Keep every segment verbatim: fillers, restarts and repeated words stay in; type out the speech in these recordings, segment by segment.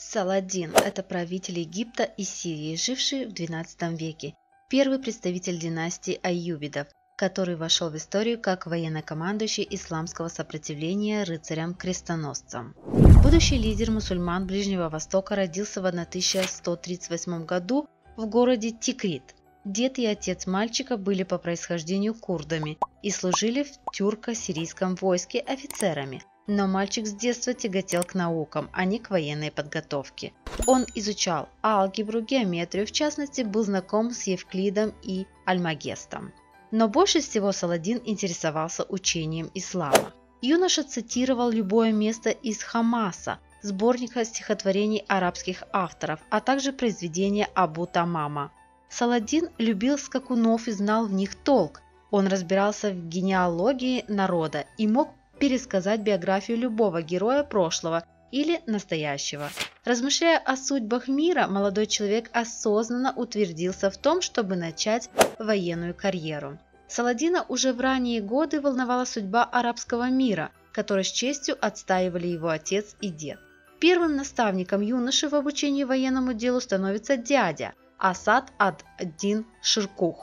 Саладин – это правитель Египта и Сирии, живший в двенадцатом веке, первый представитель династии Айюбидов, который вошел в историю как военнокомандующий исламского сопротивления рыцарям-крестоносцам. Будущий лидер мусульман Ближнего Востока родился в тысяча сто тридцать восьмом году в городе Тикрит. Дед и отец мальчика были по происхождению курдами и служили в тюрко-сирийском войске офицерами. Но мальчик с детства тяготел к наукам, а не к военной подготовке. Он изучал алгебру, геометрию, в частности, был знаком с Евклидом и Альмагестом. Но больше всего Саладин интересовался учением ислама. Юноша цитировал любое место из Хамаса, сборника стихотворений арабских авторов, а также произведения Абу Тамама. Саладин любил скакунов и знал в них толк. Он разбирался в генеалогии народа и мог пересказать биографию любого героя прошлого или настоящего. Размышляя о судьбах мира, молодой человек осознанно утвердился в том, чтобы начать военную карьеру. Саладина уже в ранние годы волновала судьба арабского мира, который с честью отстаивали его отец и дед. Первым наставником юноши в обучении военному делу становится дядя Асад ад-Дин Ширкух.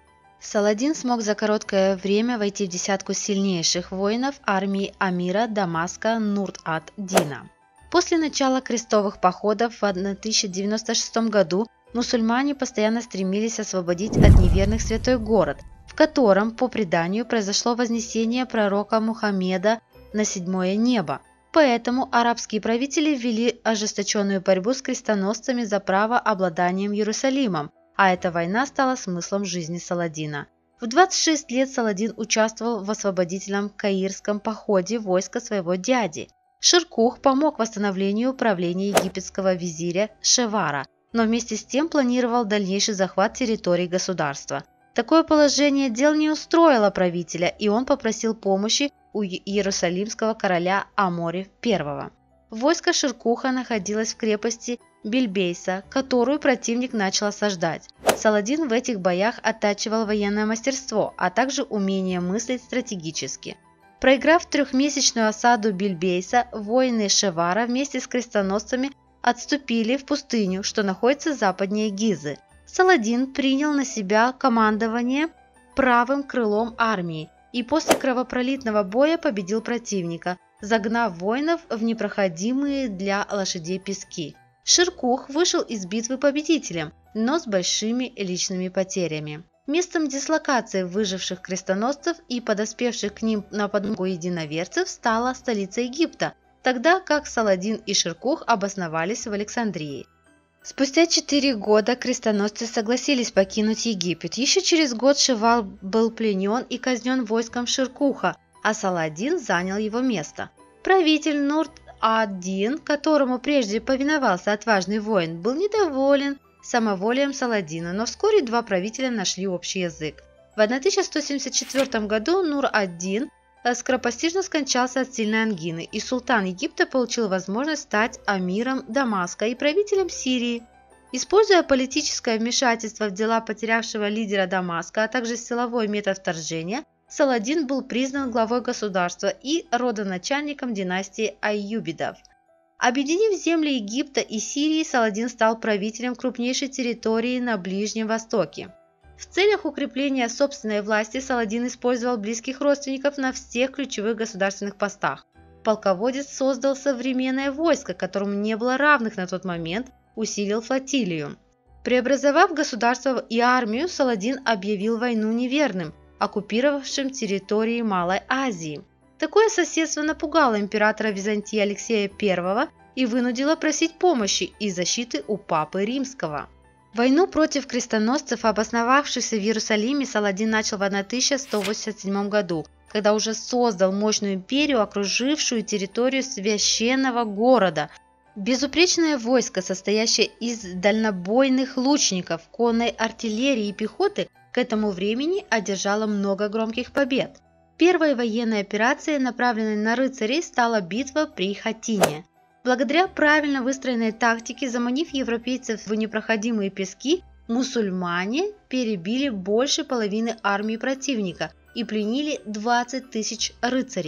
Саладин смог за короткое время войти в десятку сильнейших воинов армии Амира Дамаска Нурт-ад-Дина. После начала крестовых походов в тысяча девяносто шестом году мусульмане постоянно стремились освободить от неверных святой город, в котором, по преданию, произошло вознесение пророка Мухаммеда на седьмое небо. Поэтому арабские правители ввели ожесточенную борьбу с крестоносцами за право обладанием Иерусалимом, а эта война стала смыслом жизни Саладина. В двадцать шесть лет Саладин участвовал в освободительном каирском походе войска своего дяди. Ширкух помог восстановлению правления египетского визиря Шевара, но вместе с тем планировал дальнейший захват территории государства. Такое положение дел не устроило правителя, и он попросил помощи у иерусалимского короля Амори I. Войско Ширкуха находилось в крепости Бильбейса, которую противник начал осаждать. Саладин в этих боях оттачивал военное мастерство, а также умение мыслить стратегически. Проиграв трехмесячную осаду Бильбейса, воины Шевара вместе с крестоносцами отступили в пустыню, что находится западнее Гизы. Саладин принял на себя командование правым крылом армии и после кровопролитного боя победил противника, загнав воинов в непроходимые для лошадей пески. Ширкух вышел из битвы победителем, но с большими личными потерями. Местом дислокации выживших крестоносцев и подоспевших к ним на подмогу единоверцев стала столица Египта, тогда как Саладин и Ширкух обосновались в Александрии. Спустя четыре года крестоносцы согласились покинуть Египет. Еще через год Шевал был пленен и казнен войском Ширкуха, а Саладин занял его место. Правитель Нурт-ад-Дин, которому прежде повиновался отважный воин, был недоволен самоволием Саладина, но вскоре два правителя нашли общий язык. В тысяча сто семьдесят четвёртом году Нур-ад-Дин скоропостижно скончался от сильной ангины, и султан Египта получил возможность стать амиром Дамаска и правителем Сирии. Используя политическое вмешательство в дела потерявшего лидера Дамаска, а также силовой метод вторжения, Саладин был признан главой государства и родоначальником династии Айюбидов. Объединив земли Египта и Сирии, Саладин стал правителем крупнейшей территории на Ближнем Востоке. В целях укрепления собственной власти Саладин использовал близких родственников на всех ключевых государственных постах. Полководец создал современное войско, которому не было равных на тот момент, усилил флотилию. Преобразовав государство и армию, Саладин объявил войну неверным, оккупировавшим территории Малой Азии. Такое соседство напугало императора Византии Алексея I и вынудило просить помощи и защиты у Папы Римского. Войну против крестоносцев, обосновавшихся в Иерусалиме, Саладин начал в тысяча сто восемьдесят седьмом году, когда уже создал мощную империю, окружившую территорию священного города. Безупречное войско, состоящее из дальнобойных лучников, конной артиллерии и пехоты, к этому времени одержало много громких побед. Первой военной операцией, направленной на рыцарей, стала битва при Хатине. Благодаря правильно выстроенной тактике, заманив европейцев в непроходимые пески, мусульмане перебили больше половины армии противника и пленили двадцать тысяч рыцарей.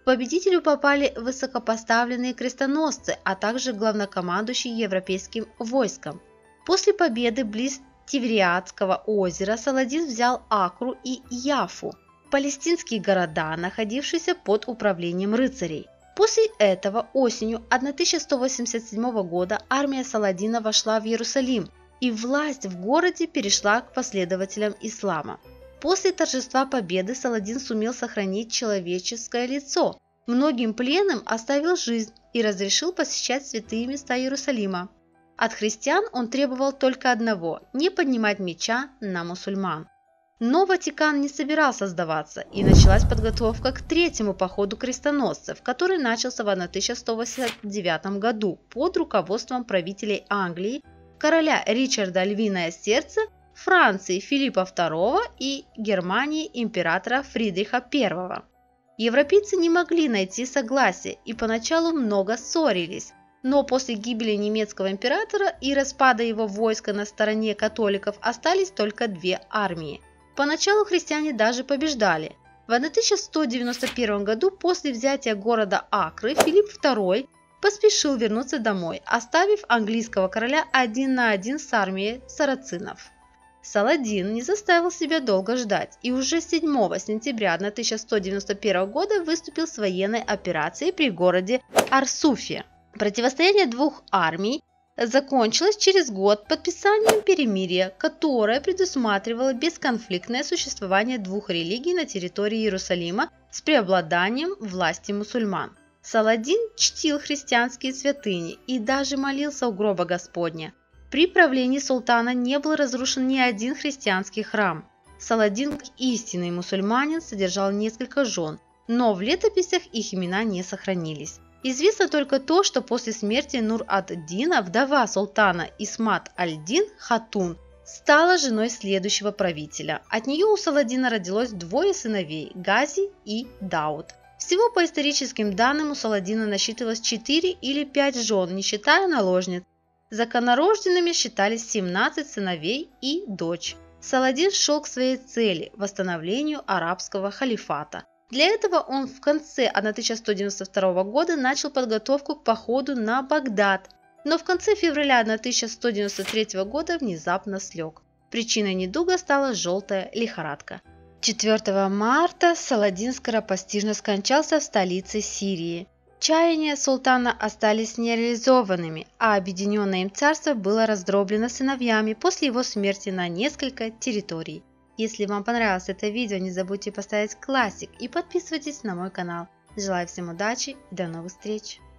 К победителю попали высокопоставленные крестоносцы, а также главнокомандующий европейским войском. После победы близ Тивериадского озера Саладин взял Акру и Яфу, палестинские города, находившиеся под управлением рыцарей. После этого осенью тысяча сто восемьдесят седьмого года армия Саладина вошла в Иерусалим, и власть в городе перешла к последователям ислама. После торжества победы Саладин сумел сохранить человеческое лицо, многим пленным оставил жизнь и разрешил посещать святые места Иерусалима. От христиан он требовал только одного – не поднимать меча на мусульман. Но Ватикан не собирался сдаваться, и началась подготовка к третьему походу крестоносцев, который начался в тысяча сто восемьдесят девятом году под руководством правителей Англии, короля Ричарда Львиное Сердце, Франции Филиппа второго и Германии императора Фридриха первого. Европейцы не могли найти согласия и поначалу много ссорились, но после гибели немецкого императора и распада его войска на стороне католиков остались только две армии. Поначалу христиане даже побеждали. В тысяча сто девяносто первом году после взятия города Акры Филипп второй поспешил вернуться домой, оставив английского короля один на один с армией сарацинов. Саладин не заставил себя долго ждать и уже седьмого сентября тысяча сто девяносто первого года выступил с военной операцией при городе Арсуфе. Противостояние двух армий закончилось через год подписанием перемирия, которое предусматривало бесконфликтное существование двух религий на территории Иерусалима с преобладанием власти мусульман. Саладин чтил христианские святыни и даже молился у гроба Господня. При правлении султана не был разрушен ни один христианский храм. Саладин, как истинный мусульманин, содержал несколько жен, но в летописях их имена не сохранились. Известно только то, что после смерти Нур-ад-Дина вдова султана Исмат аль-Дин Хатун стала женой следующего правителя. От нее у Саладина родилось двое сыновей – Гази и Дауд. Всего по историческим данным у Саладина насчитывалось четыре или пять жен, не считая наложниц. Законорожденными считались семнадцать сыновей и дочь. Саладин шел к своей цели – восстановлению арабского халифата. Для этого он в конце тысяча сто девяносто второго года начал подготовку к походу на Багдад, но в конце февраля тысяча сто девяносто третьего года внезапно слег. Причиной недуга стала желтая лихорадка. четвёртого марта Саладин скоропостижно скончался в столице Сирии. Чаяния султана остались нереализованными, а объединенное им царство было раздроблено сыновьями после его смерти на несколько территорий. Если вам понравилось это видео, не забудьте поставить классик и подписывайтесь на мой канал. Желаю всем удачи и до новых встреч!